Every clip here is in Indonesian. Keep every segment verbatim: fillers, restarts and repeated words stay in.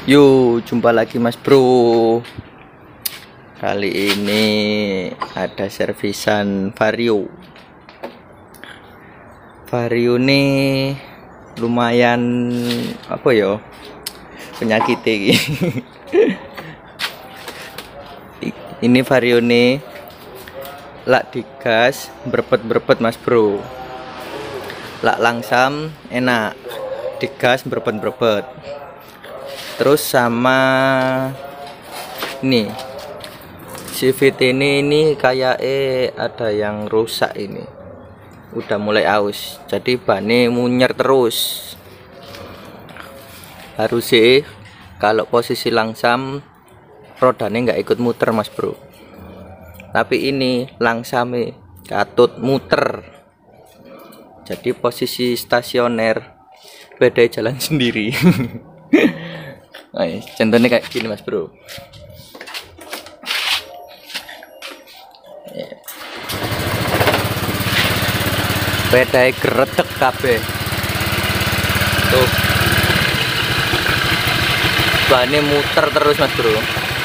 Yuk, jumpa lagi Mas Bro. Kali ini ada servisan Vario. Vario ini lumayan apa ya? Penyakit ini. Ini Vario ini lak digas berpet-berpet Mas Bro. Lak langsam enak, digas berpet-berpet. Terus sama ini C V T ini ini kayak eh ada yang rusak, ini udah mulai aus, jadi bannya munyer terus. Harus sih kalau posisi langsam rodanya nggak ikut muter Mas Bro, tapi ini langsam katut muter, jadi posisi stasioner beda jalan sendiri. Nah, contohnya kayak gini Mas Bro. Beda geretek kabeh. Tuh. Bannya muter terus Mas Bro.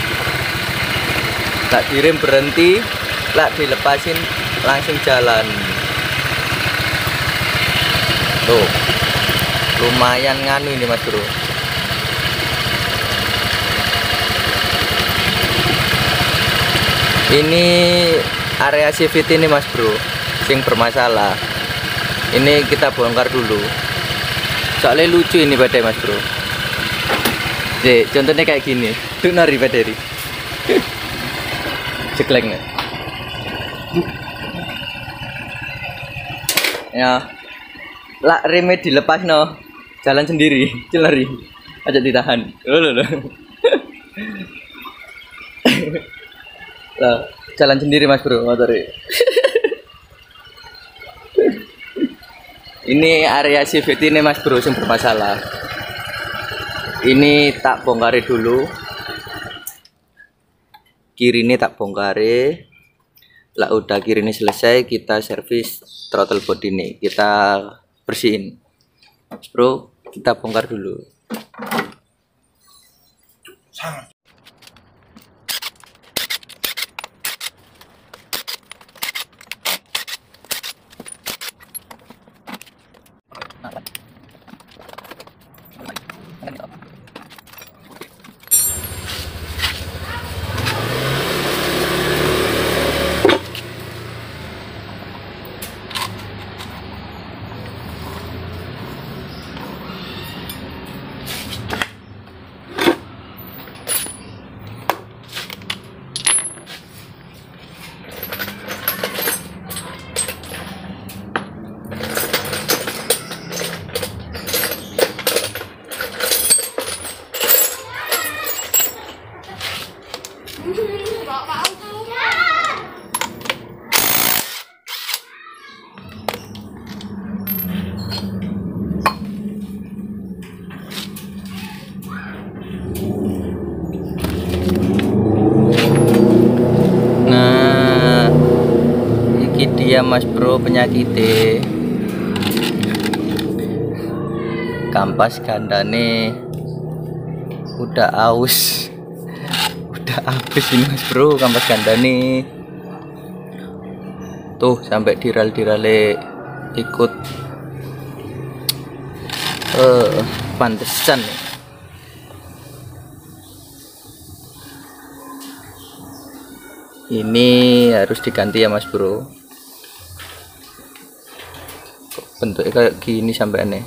Tak direm berhenti, tak dilepasin langsung jalan. Tuh. Lumayan nganu ini Mas Bro. Ini area C V T ini Mas Bro yang bermasalah. Ini kita bongkar dulu, soalnya lucu ini badai Mas Bro. Jadi contohnya kayak gini, tuh nari badai ceklek nggak ya, lah remnya dilepas no, jalan sendiri, celari aja ditahan. Loh, loh, loh. Lah, jalan sendiri Mas Bro motor. Ini area C V T ini Mas Bro yang bermasalah. Ini tak bongkari dulu. Kiri ini tak bongkari. Lah udah kiri ini selesai, kita servis throttle body ini. Kita bersihin. Mas Bro, kita bongkar dulu. Sangat. Nah, ini dia Mas Bro penyakitnya. Kampas gandane udah aus, udah habis ini Mas Bro kampas gandane. Tuh sampai diral-dirale ikut eh uh, pantesan nih. Ini harus diganti ya Mas Bro. Bentuknya kayak gini sampai aneh.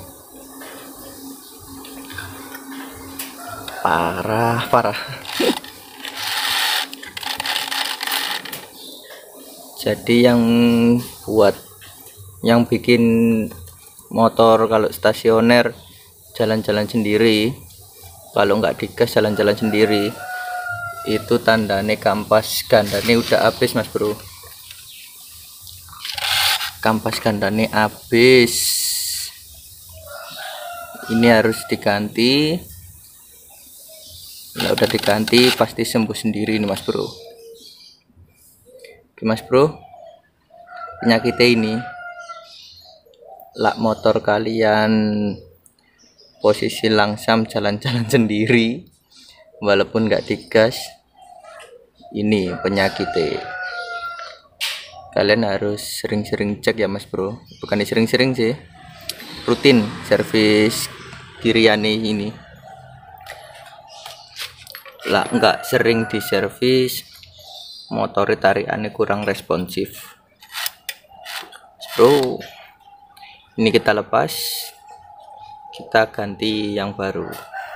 Parah, parah. Jadi yang buat yang bikin motor kalau stasioner jalan-jalan sendiri, kalau nggak digas jalan-jalan sendiri, itu tandanya kampas gandane udah habis Mas Bro. Kampas gandane habis. Ini harus diganti. Nah, udah diganti pasti sembuh sendiri ini Mas Bro. Oke Mas Bro, penyakitnya ini lak motor kalian posisi langsam jalan-jalan sendiri, walaupun nggak digas. Ini penyakitnya, kalian harus sering-sering cek ya mas bro, bukan sering-sering sih, rutin servis kiriane ini lah. Nggak sering diservis, motor tarikannya kurang responsif bro. Ini kita lepas, kita ganti yang baru.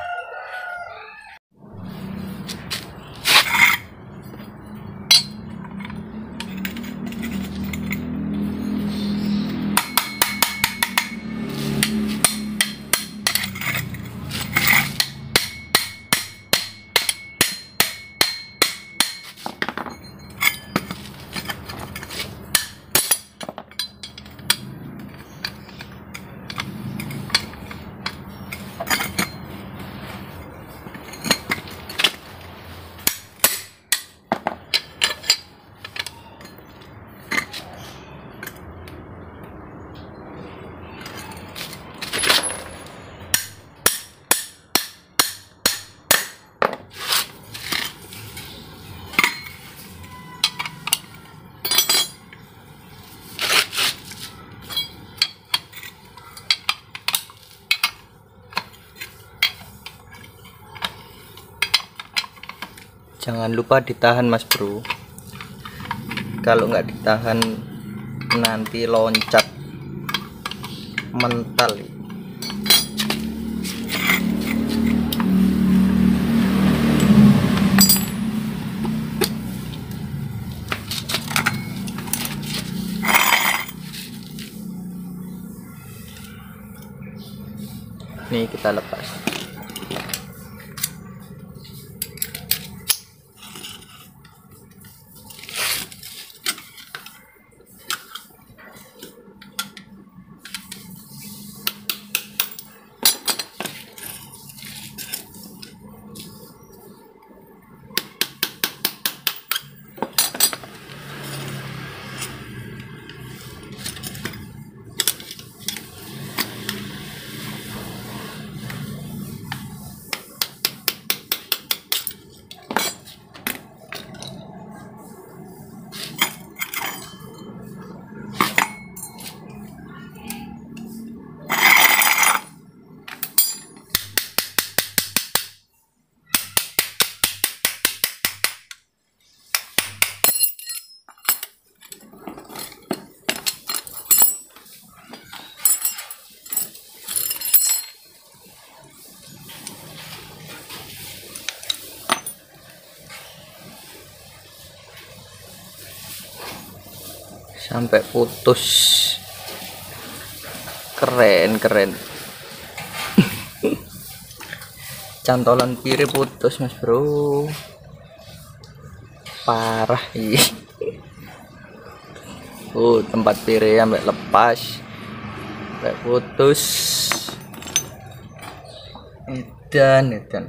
Jangan lupa ditahan mas bro, kalau nggak ditahan nanti loncat mental. Nih kita lepas. Sampai putus, keren keren. Cantolan piring putus mas bro, parah ini. Oh tempat piring sampai lepas, sampai putus. Edan edan.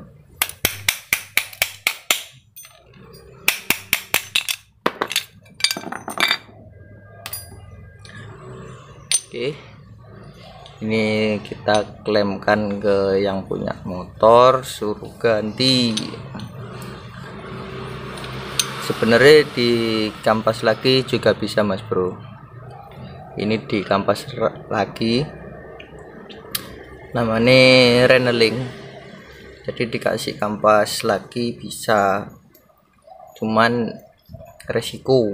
Oke, ini kita klaimkan ke yang punya motor, suruh ganti. Sebenarnya di kampas lagi juga bisa mas bro, ini di kampas lagi namanya reneling, jadi dikasih kampas lagi bisa, cuman resiko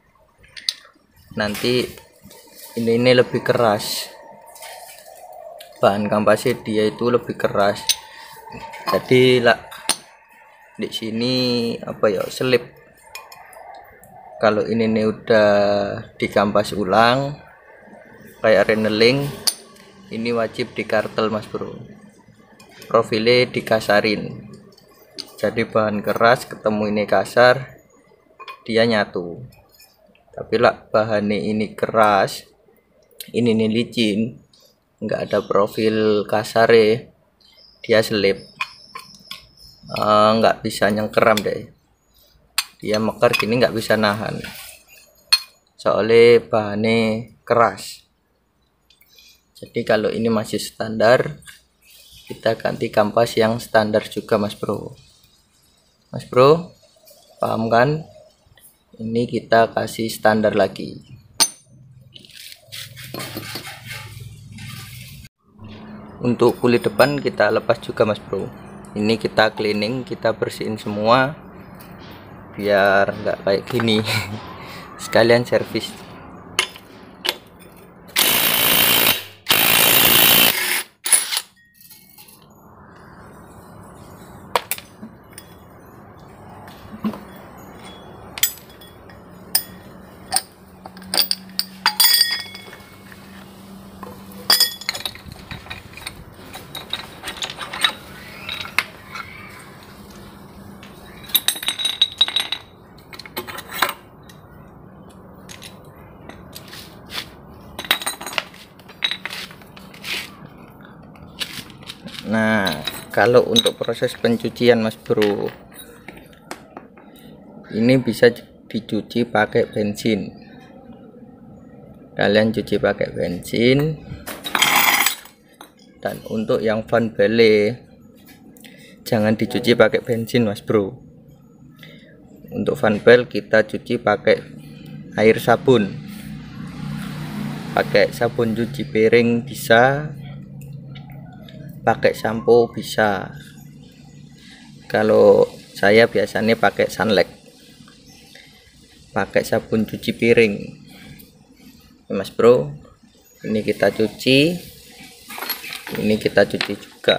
nanti ini ini lebih keras, bahan kampasnya dia itu lebih keras, jadi lah di sini apa ya selip. Kalau ini nih udah dikampas ulang kayak reneling, ini wajib dikartel mas bro, profilnya dikasarin, jadi bahan keras ketemu ini kasar dia nyatu. Tapi lah bahannya ini keras, ini nih licin, nggak ada profil kasar ya, dia selip, uh, nggak bisa nyengkeram deh, dia mekar gini nggak bisa nahan soalnya bahannya keras. Jadi kalau ini masih standar, kita ganti kampas yang standar juga mas bro. Mas bro, paham kan? Ini kita kasih standar lagi. Untuk kulit depan kita lepas juga mas bro. Ini kita cleaning, kita bersihin semua biar nggak kayak gini. Sekalian servis. Nah, kalau untuk proses pencucian mas bro, ini bisa dicuci pakai bensin. Kalian cuci pakai bensin. Dan untuk yang fan bele, jangan dicuci pakai bensin mas bro. Untuk fan bel kita cuci pakai air sabun, pakai sabun cuci piring bisa, pakai sampo bisa. Kalau saya biasanya pakai Sunlight, pakai sabun cuci piring. Mas bro, ini kita cuci, ini kita cuci juga.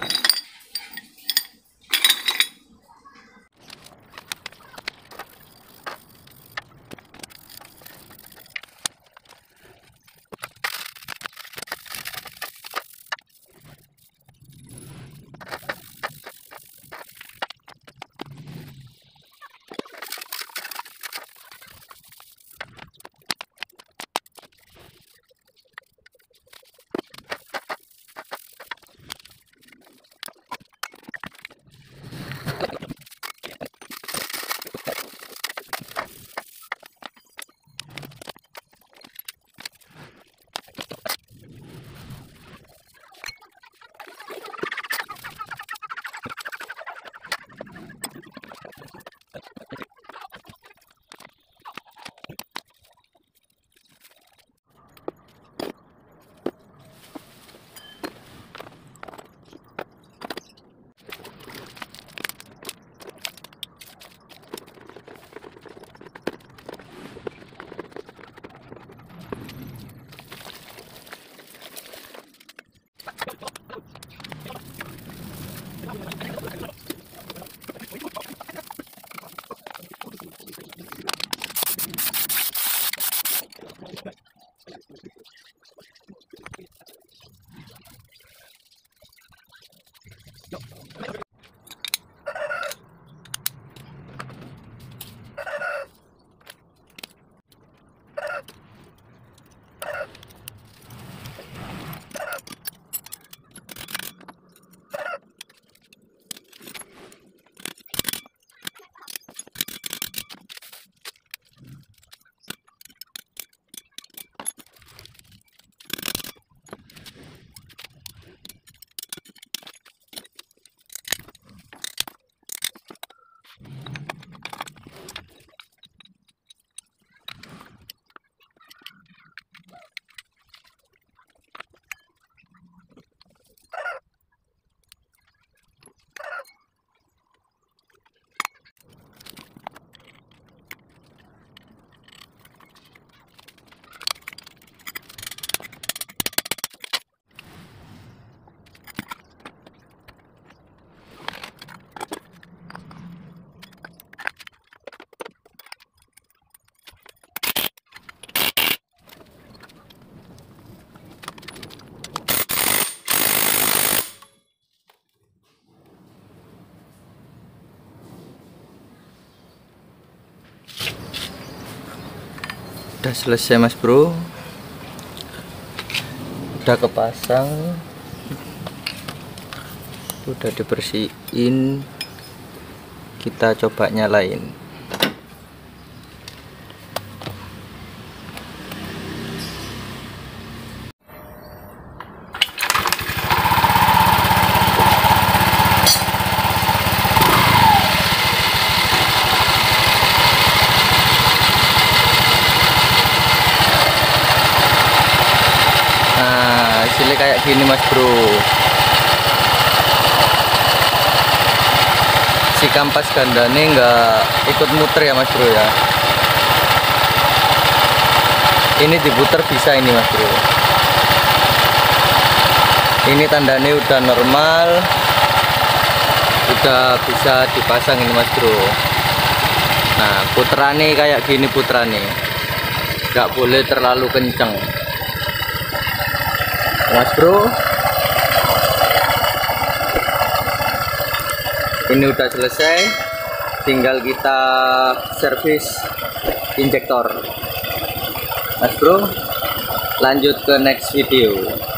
Udah selesai mas bro, udah kepasang, udah dibersihin. Kita coba nyalain. kayak gini mas bro. Si kampas gandane nggak ikut muter ya mas bro ya. Ini diputer bisa ini mas bro. Ini tandanya udah normal, udah bisa dipasang ini mas bro. Nah puterannya kayak gini, puterannya nggak boleh terlalu kenceng mas bro. Ini udah selesai, tinggal kita servis injektor mas bro. Lanjut ke next video.